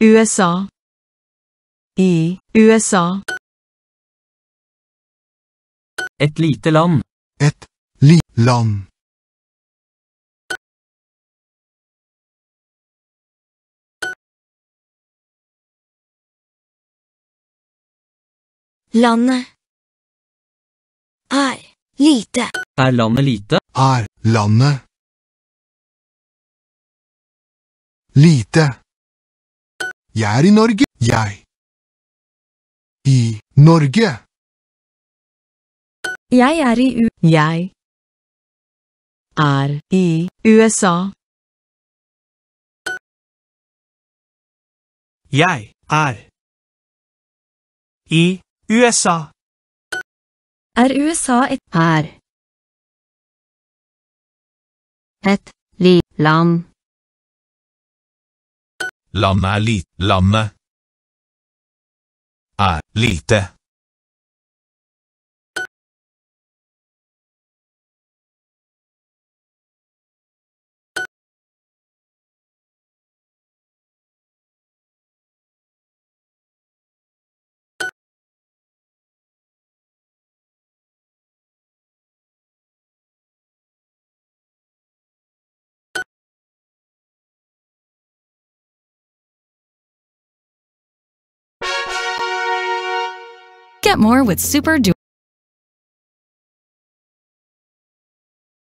USA, i USA. Et lite land. Et land. Landet er lite. Er landet lite? Er landet lite? Jeg er i Norge. Jeg. I Norge. Jeg er i USA. Jeg er i USA. Er USA et land? Landet er lite. Get more with Super